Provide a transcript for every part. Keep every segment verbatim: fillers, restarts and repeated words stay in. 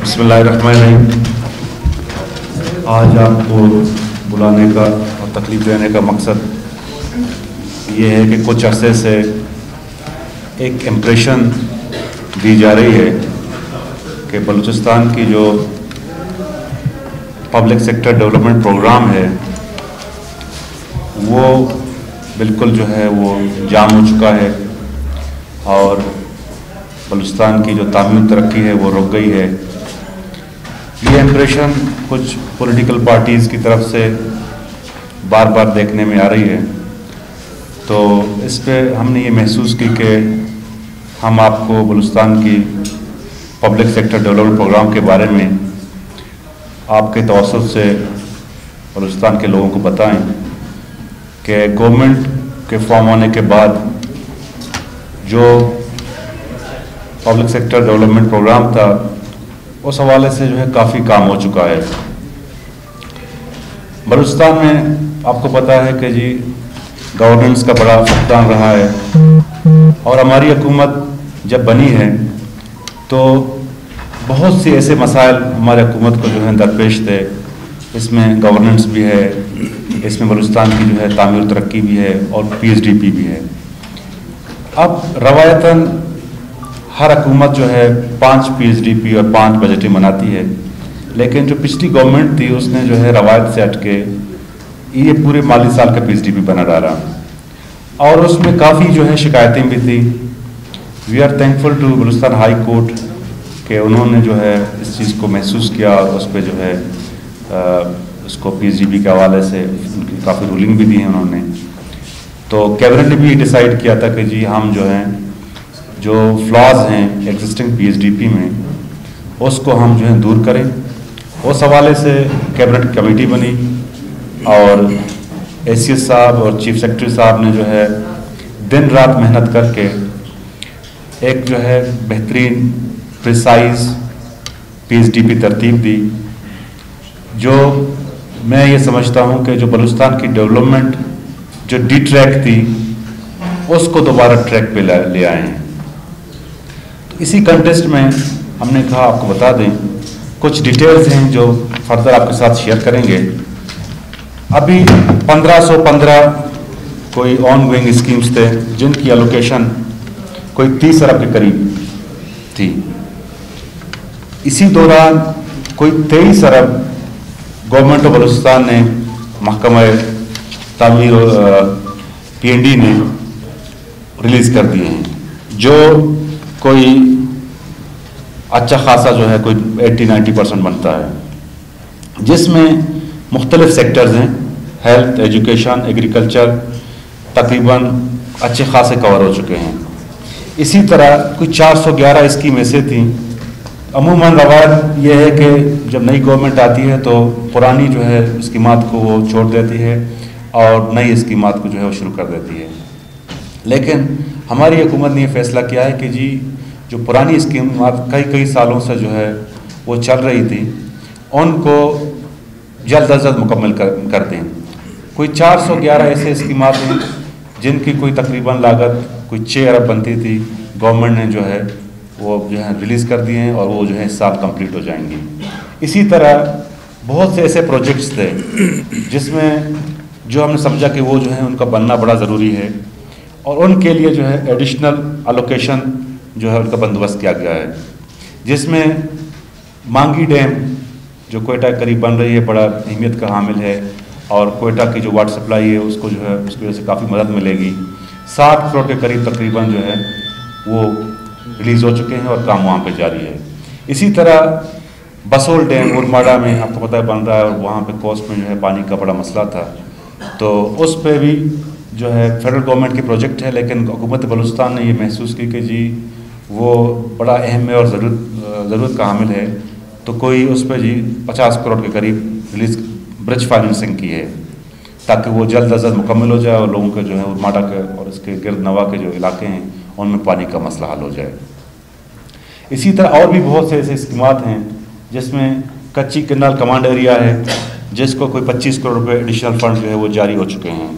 बिस्मिल्लाहिर्रहमानिर्रहीम। आज आपको बुलाने का और तकलीफ देने का मकसद ये है कि कुछ अरसे से एक इम्प्रेशन दी जा रही है कि बलूचिस्तान की जो पब्लिक सेक्टर डेवलपमेंट प्रोग्राम है वो बिल्कुल जो है वो जाम हो चुका है और बलूचिस्तान की जो तामीर तरक्की है वो रुक गई है। ये इम्प्रेशन कुछ पॉलिटिकल पार्टीज़ की तरफ से बार बार देखने में आ रही है, तो इस पे हमने ये महसूस की कि हम आपको बलूचिस्तान की पब्लिक सेक्टर डेवलपमेंट प्रोग्राम के बारे में आपके तवज्जुह से बलूचिस्तान के लोगों को बताएं कि गवर्नमेंट के फॉर्म होने के बाद जो पब्लिक सेक्टर डेवलपमेंट प्रोग्राम था उस हवाले से जो है काफ़ी काम हो चुका है। बलूचिस्तान में आपको पता है कि जी गवर्नेंस का बड़ा फुकदान रहा है और हमारी हुकूमत जब बनी है तो बहुत से ऐसे मसाइल हमारी हुकूमत को जो है दरपेश थे। इसमें गवर्नेंस भी है, इसमें बलूचिस्तान की जो है तामीर तरक्की भी है और पी एस डी पी भी है। अब रवायतन हर हुकूमत जो है पाँच पी एस डी पी और पाँच बजटें बनाती है, लेकिन जो पिछली गवर्नमेंट थी उसने जो है रवायत से हट के ये पूरे माली साल का पी एस डी पी बना डाला और उसमें काफ़ी जो है शिकायतें भी थी। We are thankful to Balochistan high court कि उन्होंने जो है इस चीज़ को महसूस किया और उस पर जो है आ, उसको पी एस डी पी के हवाले से उनकी काफ़ी रूलिंग भी दी है उन्होंने। तो कैबिनेट ने भी डिसाइड किया था कि जी हम जो हैं जो फ्लॉज हैं existing P S D P में उसको हम जो है दूर करें। उस हवाले से कैबिनेट कमेटी बनी और ए सी एस साहब और चीफ सेक्रेटरी साहब ने जो है दिन रात मेहनत करके एक जो है बेहतरीन precise P S D P तरतीब दी, जो मैं ये समझता हूँ कि जो बलूचिस्तान की डेवलपमेंट जो डी ट्रैक थी उसको दोबारा ट्रैक पे ले आए हैं। तो इसी कंटेस्ट में हमने कहा आपको बता दें कुछ डिटेल्स हैं जो फर्दर आपके साथ शेयर करेंगे। अभी पंद्रह सौ पंद्रह कोई ऑन गोइंग स्कीम्स थे जिनकी एलोकेशन कोई तीस अरब के करीब थी। इसी दौरान कोई तेईस अरब गवर्नमेंट ऑफ बलूचिस्तान ने महकमा तामीर पी एन डी ने रिलीज़ कर दिए हैं, जो कोई अच्छा खासा जो है कोई अस्सी नब्बे परसेंट बनता है, जिसमें मुख्तलिफ सेक्टर्स हैं, हेल्थ, एजुकेशन, एग्रीकल्चर तकरीबन अच्छे खासे कवर हो चुके हैं। इसी तरह कोई चार सौ ग्यारह स्कीम ऐसे थी। अमूमन रवायत यह है कि जब नई गवर्नमेंट आती है तो पुरानी जो है स्कीमात को वो छोड़ देती है और नई स्कीमात को जो है वो शुरू कर देती है, लेकिन हमारी हुकूमत ने यह फैसला किया है कि जी जो पुरानी स्कीमात कई कई सालों से जो है वो चल रही थी उनको जल्द अज जल्द मुकम्मल कर, कर दें। कोई चार सौ ग्यारह ऐसे स्कीमात हैं जिनकी कोई तकरीबन लागत कोई छः अरब बनती थी, गवर्नमेंट ने जो है वो जो है रिलीज़ कर दिए हैं और वो जो है इस साल कंप्लीट हो जाएंगी। इसी तरह बहुत से ऐसे प्रोजेक्ट्स थे जिसमें जो हमने समझा कि वो जो है उनका बनना बड़ा ज़रूरी है और उनके लिए जो है एडिशनल एलोकेशन जो है उनका बंदोबस्त किया गया है, जिसमें मांगी डैम जो कोयटा के करीब बन रही है बड़ा अहमियत का हामिल है और कोयटा की जो वाटर सप्लाई है उसको जो है उसकी वजह से काफ़ी मदद मिलेगी। साठ करोड़ के करीब तकरीबन जो है वो रिलीज़ हो चुके हैं और काम वहाँ पे जारी है। इसी तरह बसोल डैम उरमाड़ा में आपको पता है बन रहा है और वहाँ पे कोस्ट में जो है पानी का बड़ा मसला था, तो उस पर भी जो है फेडरल गवर्नमेंट के प्रोजेक्ट है, लेकिन हुकूमत बलूचिस्तान ने ये महसूस की कि जी वो बड़ा अहम है और ज़रूरत ज़रूरत का हामिल है, तो कोई उस पर जी पचास करोड़ के करीब रिलीज ब्रिज फाइनेंसिंग की है ताकि वो जल्द अज जल्द मुकम्मल हो जाए और लोगों के जो है उरमाड़ा के और इसके गिरद नवा के जो इलाके हैं उनमें पानी का मसला हल हो जाए। इसी तरह और भी बहुत से ऐसे स्कीमात हैं जिसमें कच्ची कैनाल कमांड एरिया है जिसको कोई पच्चीस करोड़ रुपए एडिशनल फंड जो है वो जारी हो चुके हैं।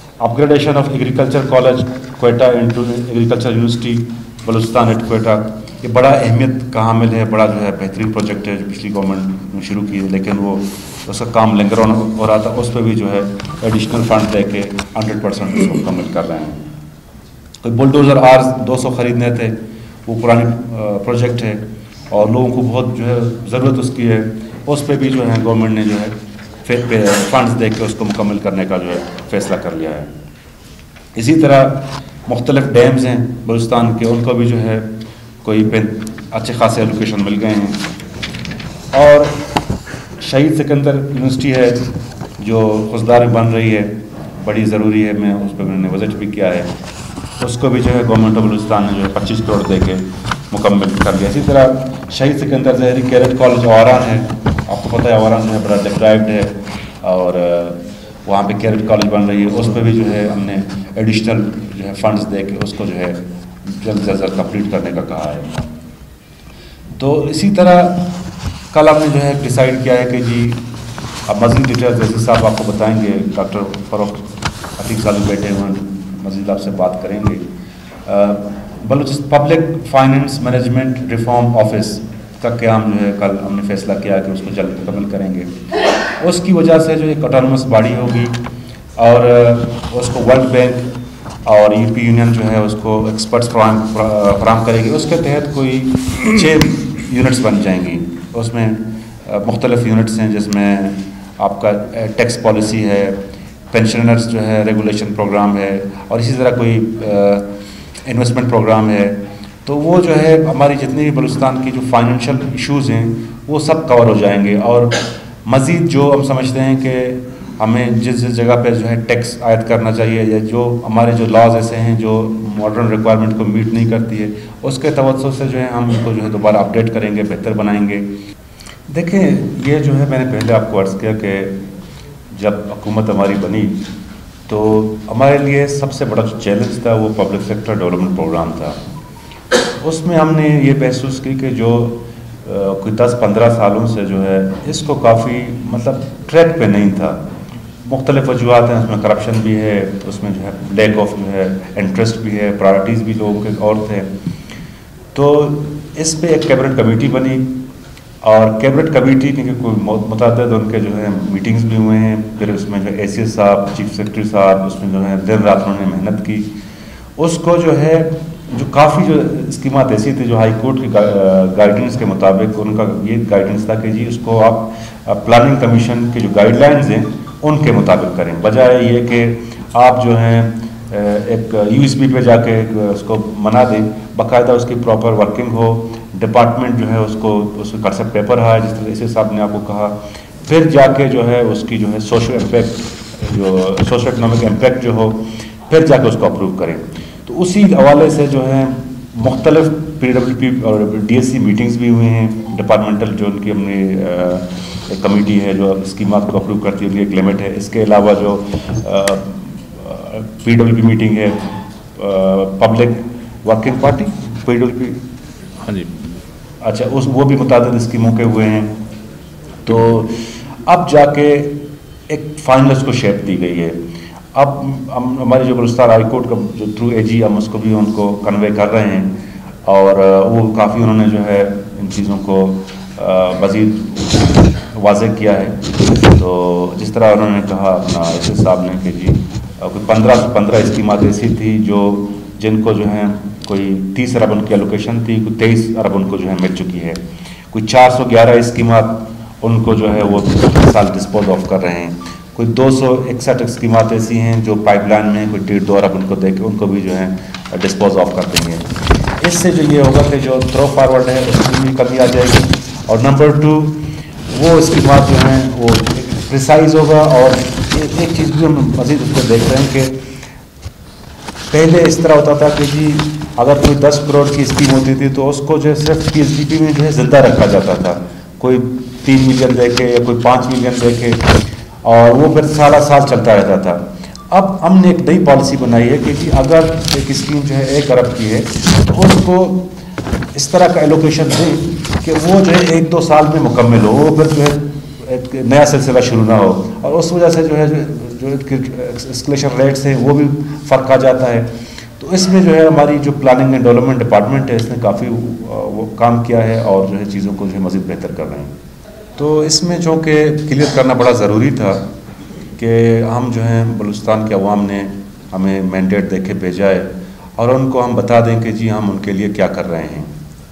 Upgradation of agriculture college Quetta into agriculture university Balochistan at Quetta, یہ بڑا اہمیت کا حامل ہے، بڑا جو ہے بہترین پروجیکٹ ہے جو پچھلی گورنمنٹ نے شروع کی ہے، لیکن وہ اس کا کام لنگر آن ہو رہا تھا، اس پہ بھی جو ہے ایڈیشنل فنڈ دے کے ہنڈریڈ پرسینٹ اس کو مکمل کر رہے ہیں۔ کوئی بلڈوزر آر دو سو خریدنے تھے، وہ پرانی پروجیکٹ ہے اور لوگوں کو بہت جو ہے ضرورت اس کی ہے، اس پہ بھی جو ہے گورنمنٹ نے جو ہے فنڈز دے کے اس کو مکمل کرنے کا جو ہے فیصلہ کر لیا ہے۔ اسی طرح مختلف ڈیمز ہیں بلوچستان کے، ان کو بھی جو ہے کوئی اچھے خاصے ایلوکیشن مل گئے ہیں، اور شہید سکندر یونیورسٹی ہے جو خوشدار بن رہی ہے، بڑی ضروری ہے، میں اس پہ میں نے وزٹ بھی کیا ہے، اس کو بھی جو ہے گورنمنٹ آف بلوچستان نے جو ہے پچیس کروڑ دے کے مکمل کر لیا۔ اسی طرح شہید سکندر ظہری کیڈٹ کالج اواران ہے، آپ کو پتہ ہے اواران جو ہے بڑا ڈپرائیوڈ ہے اور وہاں پہ کیڈٹ کالج بن رہی ہے، اس پہ بھی جو ہے ہم نے ایڈیشنل جو ہے فنڈز دے کے اس کو جو ہے جلد سے جلد کمپلیٹ کرنے کا کہا ہے۔ تو اسی طرح کل ہم نے جو ہے ڈیسائیڈ کیا ہے کہ جی اب مزید ڈیٹیلز جیسے صاحب آپ کو بتائیں گے، ڈاکٹر فروخ عتیق صاحب بیٹھے ہوئے ہیں، مزید آپ سے بات کریں گے۔ Balochistan public finance management reform office کا قیام جو ہے کل ہم نے فیصلہ کیا کہ اس کو جلد مکمل کریں گے۔ اس کی وجہ سے جو ایک آٹونومس باڈی ہوگی اور اس کو ورلڈ بینک اور یورپی یونین جو ہے اس کو ایکسپرٹس فراہم کرے گی۔ اس کے تحت کوئی چھ یونٹس بن جائیں گی، اس میں مختلف یونٹس ہیں، جس میں آپ کا ٹیکس پالیسی ہے، پینشنرز جو ہے ریگولیشن پروگرام ہے، اور اسی طرح کوئی انویسٹمنٹ پروگرام ہے۔ تو وہ جو ہے ہماری جتنی بھی بلوچستان کی جو فائنینشیل ایشوز ہیں وہ سب کور ہو جائیں گے، اور مزید جو ہم سمجھتے ہیں کہ ہمیں جس جس جگہ پہ جو ہے ٹیکس عائد کرنا چاہیے، یا جو ہمارے جو لاز ایسے ہیں جو ماڈرن ریکوائرمنٹ کو میٹ نہیں کرتی ہے، اس کے توسط سے جو ہے ہم ان کو جو ہے دوبارہ اپڈیٹ کریں گے، بہتر بنائیں گے۔ دیکھیں یہ جو ہے میں نے پہلے آپ کو عرض کیا کہ جب حکومت ہماری بنی تو ہمارے لیے سب سے بڑا جو چیلنج تھا وہ پبلک سیکٹر ڈیولپمنٹ پروگرام تھا۔ اس میں ہم نے یہ محسوس کی کہ جو کوئی دس پندرہ سالوں سے جو ہے اس کو کافی مطلب ٹریک پہ نہیں تھا، مختلف وجوہات ہیں، اس میں کرپشن بھی ہے، اس میں جو ہے لیک آف جو ہے انٹرسٹ بھی ہے، پرائرٹیز بھی لوگوں کے اور تھے۔ تو اس پہ ایک کیبنٹ کمیٹی بنی، اور کیبنٹ کمیٹی کے کوئی متعدد ان کے جو ہے میٹنگز بھی ہوئے ہیں، پھر اس میں جو اے سی ایس صاحب، چیف سیکرٹری صاحب، اس میں جو ہے دن رات انہوں نے محنت کی۔ اس کو جو ہے جو کافی جو اسکیمات ایسی تھی جو ہائی کورٹ کی گائیڈنس کے مطابق، ان کا یہ گائیڈنس تھا کہ جی اس کو آپ پلاننگ کمیشن کے جو گائیڈ لائنز ہیں ان کے مطابق کریں، بجائے یہ کہ آپ جو ہیں ایک یو ایس بی پہ جا کے اس کو منا دیں، باقاعدہ اس کی پراپر ورکنگ ہو، ڈپارٹمنٹ جو ہے اس کو اس کا کنسپٹ پیپر ہے جس طرح سے صاحب نے آپ کو کہا، پھر جا کے جو ہے اس کی جو ہے سوشل امپیکٹ جو سوشل اکنامک امپیکٹ جو ہو، پھر جا کے اس کو اپروو کریں۔ تو اسی حوالے سے جو ہے مختلف پی ڈبلیو پی اور ڈی ایس سی میٹنگز بھی ہوئی ہیں، ڈپارٹمنٹل جو ان کی ہم نے ایک کمیٹی ہے جو اسکیمات کو اپروو کرتی ہے، ان کی ایک لمٹ ہے۔ اس کے علاوہ جو پی ڈبلیو پی میٹنگ ہے public working party P W P, ہاں جی اچھا، اس وہ بھی متعدد اسکیموں کے ہوئے ہیں۔ تو اب جا کے ایک فائنل اس کو شیپ دی گئی ہے۔ اب ہم ہماری جو بلوچستان ہائی کورٹ کا جو تھرو اے جی ہم اس کو بھی ان کو کنوے کر رہے ہیں، اور وہ کافی انہوں نے جو ہے ان چیزوں کو مزید واضح کیا ہے۔ تو جس طرح انہوں نے کہا اپنا ایس ایس صاحب نے کہ جی کوئی پندرہ سو پندرہ اسکیمات ایسی تھی جو جن کو جو ہے کوئی تیس ارب ان کی الوکیشن تھی، کوئی تیئیس ارب ان کو جو ہے مل چکی ہے، کوئی چار سو گیارہ اسکیمات ان کو جو ہے وہ سال ڈسپوز آف کر رہے ہیں، کوئی دو سو اکسٹھ اسکیمات ایسی ہیں جو پائپ لائن میں کوئی ڈیڑھ دو ارب ان کو دے کے ان کو بھی جو ہے ڈسپوز آف کر دیں گے۔ اس سے جو یہ ہوگا کہ جو تھرو فارورڈ ہے اس میں بھی کمی آ جائے گی، اور نمبر ٹو وہ اسکیمات جو ہیں وہ پریسائز ہوگا۔ اور ایک چیز بھی ہم مزید اس کو دیکھ رہے ہیں کہ پہلے اس طرح ہوتا تھا کہ جی اگر کوئی دس کروڑ کی اسکیم ہوتی تھی تو اس کو جو ہے صرف پی ایس ڈی پی میں جو ہے زندہ رکھا جاتا تھا، کوئی تین ملین دے کے یا کوئی پانچ ملین دے کے، اور وہ پھر سالہ سال چلتا رہتا تھا۔ اب ہم نے ایک نئی پالیسی بنائی ہے کہ جی اگر ایک اسکیم جو ہے ایک ارب کی ہے تو اس کو اس طرح کا ایلوکیشن دیں کہ وہ جو ہے ایک دو سال میں مکمل ہو، وہ پھر جو ہے ایک نیا سلسلہ شروع نہ ہو، اور اس وجہ سے جو ہے جو اسکلیشن ریٹس ہیں وہ بھی فرق آ جاتا ہے۔ تو تو اس میں جو ہے ہماری جو پلاننگ اینڈ ڈیولپمنٹ ڈپارٹمنٹ ہے اس نے کافی وہ کام کیا ہے اور جو ہے چیزوں کو جو ہے مزید بہتر کر رہے ہیں۔ تو اس میں چونکہ کلیئر کرنا بڑا ضروری تھا کہ ہم جو ہیں بلوچستان کے عوام نے ہمیں مینڈیٹ دے کے بھیجا ہے اور ان کو ہم بتا دیں کہ جی ہم ان کے لیے کیا کر رہے ہیں۔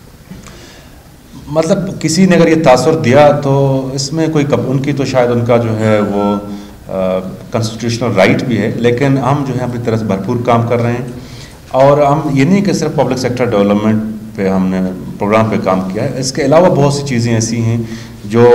مطلب کسی نے اگر یہ تاثر دیا تو اس میں کوئی ان کی تو شاید ان کا جو ہے وہ کنسٹیٹیوشنل رائٹ بھی ہے، لیکن ہم جو ہے اپنی طرح سے بھرپور کام کر رہے ہیں اور ہم یہ نہیں کہ صرف پبلک سیکٹر ڈیولپمنٹ پہ ہم نے پروگرام پہ کام کیا ہے، اس کے علاوہ بہت سی چیزیں ایسی ہیں جو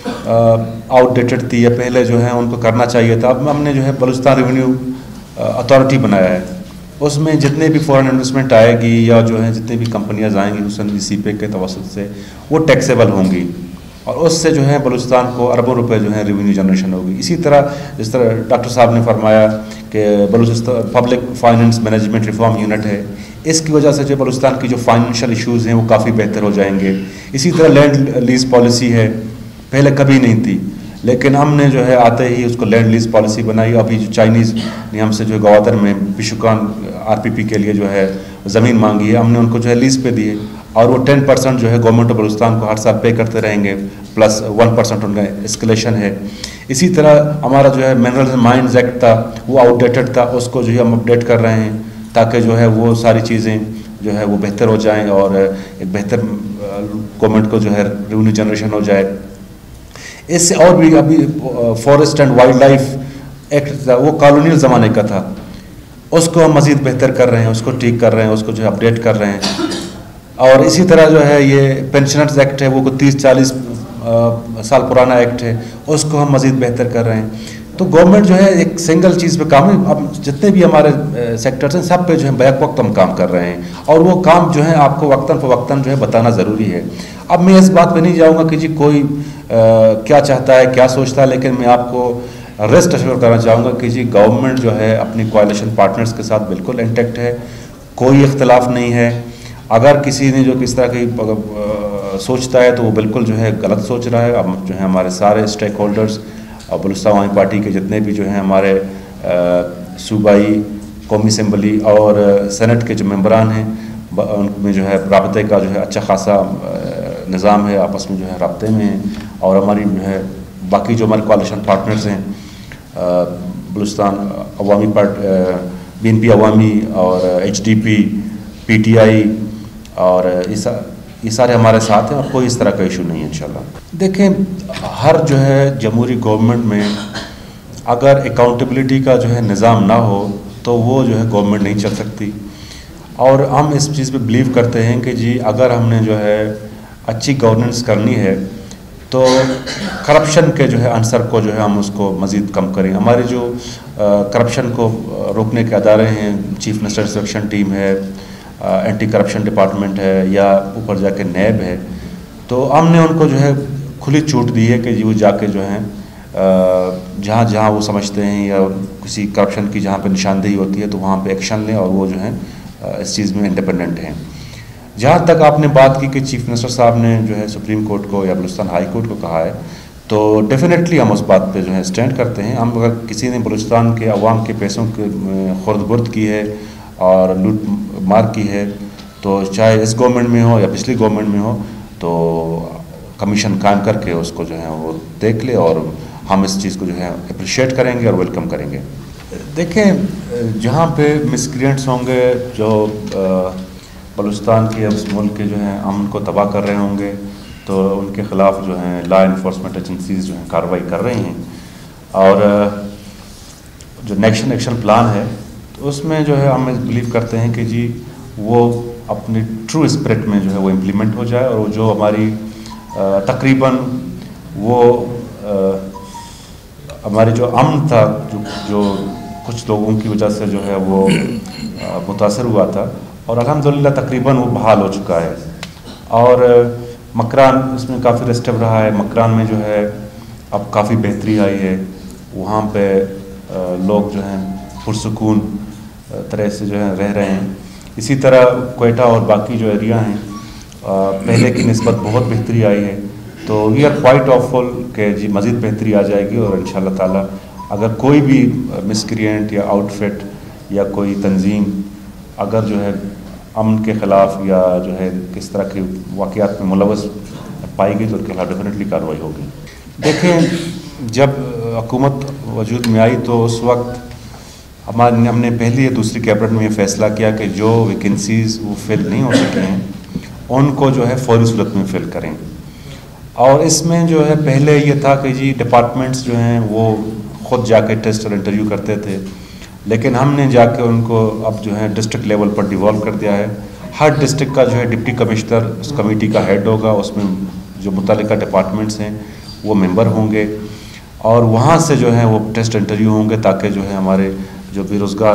آؤٹ ڈیٹڈ تھی یا پہلے جو ہے ان کو کرنا چاہیے تھا۔ اب ہم نے جو ہے بلوچستان ریونیو اتھارٹی بنایا ہے، اس میں جتنے بھی فورن انویسٹمنٹ آئے گی یا جو ہے جتنے بھی کمپنیاں آئیں گی خصوصاً سی پے کے توسط سے وہ ٹیکسیبل ہوں گی اور اس سے جو ہے بلوچستان کو اربوں روپے جو ہے ریونیو جنریشن ہوگی۔ اسی طرح جس طرح ڈاکٹر صاحب نے فرمایا کہ Balochistan public finance management reform unit ہے، اس کی وجہ سے جو بلوچستان کی جو فائنینشیل ایشوز ہیں وہ کافی بہتر ہو جائیں گے۔ اسی طرح لینڈ لیز پالیسی ہے، پہلے کبھی نہیں تھی لیکن ہم نے جو ہے آتے ہی اس کو لینڈ لیز پالیسی بنائی۔ ابھی جو چائنیز نے ہم سے جو ہے گوادر میں بشوکان آر پی پی کے لیے جو ہے زمین مانگی ہے، ہم نے ان کو جو ہے لیز پہ دی ہے اور وہ ٹین پرسنٹ جو ہے گورنمنٹ آف بلوچستان کو ہر سال پے کرتے رہیں گے، پلس ون پرسنٹ ان کا اسکلیشن ہے۔ اسی طرح ہمارا جو ہے منرلز اینڈ مائنز ایکٹ تھا وہ آؤٹ ڈیٹڈ تھا، اس کو جو ہے ہم اپڈیٹ کر رہے ہیں تاکہ جو ہے وہ ساری چیزیں جو ہے وہ بہتر ہو جائیں اور ایک بہتر گورنمنٹ کو جو ہے ریونیو جنریشن ہو جائے۔ اس سے اور بھی ابھی forest and wildlife act تھا، وہ کالونیل زمانے کا تھا، اس کو ہم مزید بہتر کر رہے ہیں، اس کو ٹھیک کر رہے ہیں، اس کو جو ہے اپڈیٹ کر رہے ہیں۔ اور اسی طرح جو ہے یہ پینشنرز ایکٹ ہے، وہ کو تیس چالیس سال پرانا ایکٹ ہے، اس کو ہم مزید بہتر کر رہے ہیں۔ تو گورنمنٹ جو ہے ایک سنگل چیز پہ کام ہے، اب جتنے بھی ہمارے سیکٹرز ہیں سب پہ جو ہے بیک وقت ہم کام کر رہے ہیں اور وہ کام جو ہے آپ کو وقتاً فوقتاً جو ہے بتانا ضروری ہے۔ اب میں اس بات پہ نہیں جاؤں گا کہ جی کوئی کیا چاہتا ہے کیا سوچتا ہے، لیکن میں آپ کو ریسٹ ایشور کرنا چاہوں گا کہ جی گورنمنٹ جو ہے اپنی کوائلیشن پارٹنرز کے ساتھ بالکل انٹیکٹ ہے، کوئی اختلاف نہیں ہے۔ اگر کسی نے جو کس طرح کی سوچتا ہے تو وہ بالکل جو ہے غلط سوچ رہا ہے۔ اب جو ہے ہمارے سارے اسٹیک ہولڈرز اور بلوچستان عوامی پارٹی کے جتنے بھی جو ہیں ہمارے صوبائی قومی اسمبلی اور سینٹ کے جو ممبران ہیں ان میں جو ہے رابطے کا جو ہے اچھا خاصا نظام ہے، آپس میں جو ہے رابطے میں ہیں اور ہماری جو ہے باقی جو ہمارے کوalition پارٹنرز ہیں بلوچستان عوامی part be N P Awami اور H D P P T I اور یہ سارے ہمارے ساتھ ہیں اور کوئی اس طرح کا ایشو نہیں ہے انشاءاللہ۔ دیکھیں ہر جو ہے جمہوری گورنمنٹ میں اگر اکاؤنٹیبلٹی کا جو ہے نظام نہ ہو تو وہ جو ہے گورنمنٹ نہیں چل سکتی، اور ہم اس چیز پہ بلیو کرتے ہیں کہ جی اگر ہم نے جو ہے اچھی گورننس کرنی ہے تو کرپشن کے جو ہے عنصر کو جو ہے ہم اس کو مزید کم کریں۔ ہمارے جو کرپشن کو روکنے کے ادارے ہیں، چیف منسٹر انسپیکشن ٹیم ہے، اینٹی کرپشن ڈپارٹمنٹ ہے یا اوپر جا کے نیب ہے، تو ہم نے ان کو جو ہے کھلی چھوٹ دی ہے کہ جی وہ جا کے جو ہیں جہاں جہاں وہ سمجھتے ہیں یا کسی کرپشن کی جہاں پہ نشاندہی ہوتی ہے تو وہاں پہ ایکشن لیں اور وہ جو ہیں اس چیز میں انڈیپینڈنٹ ہیں۔ جہاں تک آپ نے بات کی کہ چیف منسٹر صاحب نے جو ہے سپریم کورٹ کو یا بلوچستان ہائی کورٹ کو کہا ہے، تو ڈیفینیٹلی ہم اس بات پہ جو ہے اسٹینڈ کرتے ہیں۔ ہم اگر کسی نے بلوچستان کے عوام کے پیسوں کے خورد برد کی ہے اور لوٹ مار کی ہے تو چاہے اس گورنمنٹ میں ہو یا پچھلی گورنمنٹ میں ہو تو کمیشن قائم کر کے اس کو جو ہے وہ دیکھ لے اور ہم اس چیز کو جو ہے اپریشیٹ کریں گے اور ویلکم کریں گے۔ دیکھیں جہاں پہ مسکرینٹس ہوں گے جو بلوچستان کے اس ملک کے جو ہیں امن کو تباہ کر رہے ہوں گے تو ان کے خلاف جو ہیں لا انفورسمنٹ ایجنسیز جو ہیں کارروائی کر رہی ہیں، اور جو نیشنل ایکشن پلان ہے تو اس میں جو ہے ہم بلیو کرتے ہیں کہ جی وہ اپنی ٹرو اسپرٹ میں جو ہے وہ امپلیمنٹ ہو جائے، اور وہ جو ہماری تقریباً وہ ہماری جو امن تھا جو جو کچھ لوگوں کی وجہ سے جو ہے وہ متاثر ہوا تھا، اور الحمدللہ تقریباً وہ بحال ہو چکا ہے۔ اور مکران اس میں کافی ریسٹو رہا ہے، مکران میں جو ہے اب کافی بہتری آئی ہے، وہاں پہ لوگ جو ہیں پرسکون طرح سے جو ہے رہ رہے ہیں۔ اسی طرح کوئٹہ اور باقی جو ایریا ہیں پہلے کی نسبت بہت بہتری آئی ہے، تو we are quite hopeful کہ جی مزید بہتری آ جائے گی، اور انشاءاللہ تعالی اگر کوئی بھی مسکرینٹ یا آؤٹ فٹ یا کوئی تنظیم اگر جو ہے امن کے خلاف یا جو ہے کس طرح کے واقعات میں ملوث پائی گئی تو ان کے خلاف ڈیفینیٹلی کارروائی ہوگی. دیکھیں, جب حکومت وجود میں آئی تو اس وقت ہمارے ہم نے پہلی یا دوسری کیبنٹ میں یہ فیصلہ کیا کہ جو ویکنسیز وہ فل نہیں ہو سکے ہیں ان کو جو ہے فوری صورت میں فل کریں. اور اس میں جو ہے پہلے یہ تھا کہ جی ڈپارٹمنٹس جو ہیں وہ خود جا کے ٹیسٹ اور انٹرویو کرتے تھے, لیکن ہم نے جا کے ان کو اب جو ہے ڈسٹرکٹ لیول پر ڈیوالو کر دیا ہے. ہر ڈسٹرکٹ کا جو ہے ڈپٹی کمشنر اس کمیٹی کا ہیڈ ہوگا, اس میں جو متعلقہ ڈپارٹمنٹس ہیں وہ ممبر ہوں گے اور وہاں سے جو ہے وہ ٹیسٹ انٹرویو ہوں گے تاکہ جو ہے ہمارے جو بے روزگار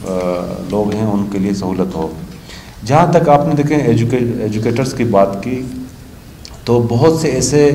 لوگ ہیں ان کے لیے سہولت ہو. جہاں تک آپ نے دیکھیں ایجوکے ایجوکیٹرس کی بات کی تو بہت سے ایسے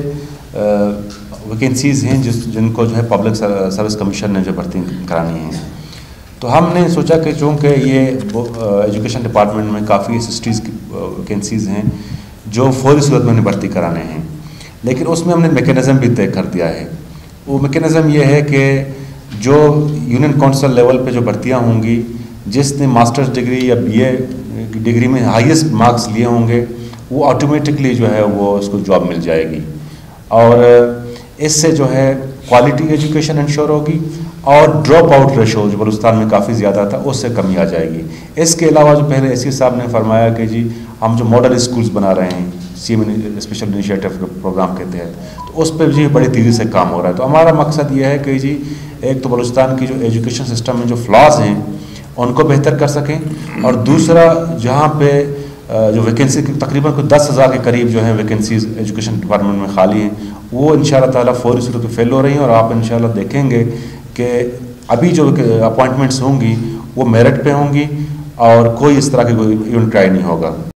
ویکنسیز ہیں جس جن کو جو ہے پبلک سروس کمیشن نے جو بھرتی کرانی ہیں. تو ہم نے سوچا کہ چونکہ یہ ایجوکیشن ڈپارٹمنٹ میں کافی اسسٹیز کی ویکنسیز ہیں جو فوری صورت میں بھرتی کرانے ہیں, لیکن اس میں ہم نے میکینزم بھی طے کر دیا ہے. وہ میکینزم یہ ہے کہ جو یونین کونسل لیول پہ جو بھرتیاں ہوں گی, جس نے ماسٹرز ڈگری یا بی اے ڈگری میں ہائیسٹ مارکس لیے ہوں گے وہ آٹومیٹکلی جو ہے وہ اس کو جاب مل جائے گی, اور اس سے جو ہے کوالٹی ایجوکیشن انشور ہوگی اور ڈراپ آؤٹ ریشو جو بلوچستان میں کافی زیادہ تھا اس سے کمی آ جائے گی. اس کے علاوہ جو پہلے ایس سی صاحب نے فرمایا کہ جی ہم جو ماڈل اسکولز بنا رہے ہیں C M special initiative programme کے تحت, تو اس پہ بھی بڑی تیزی سے کام ہو رہا ہے. تو ہمارا مقصد یہ ہے کہ جی ایک تو بلوچستان کی جو ایجوکیشن سسٹم میں جو فلاز ہیں ان کو بہتر کر سکیں, اور دوسرا جہاں پہ جو ویکنسی تقریباً کوئی دس ہزار کے قریب جو ہیں ویکنسیز ایجوکیشن ڈپارٹمنٹ میں خالی ہیں وہ ان شاء اللہ تعالیٰ فوری صورت میں فیل ہو رہی ہیں. اور آپ ان شاء اللہ دیکھیں گے کہ ابھی جو اپوائنٹمنٹس ہوں گی وہ میرٹ پہ ہوں گی اور کوئی اس طرح کی کوئی ایونٹ ٹرائی نہیں ہوگا.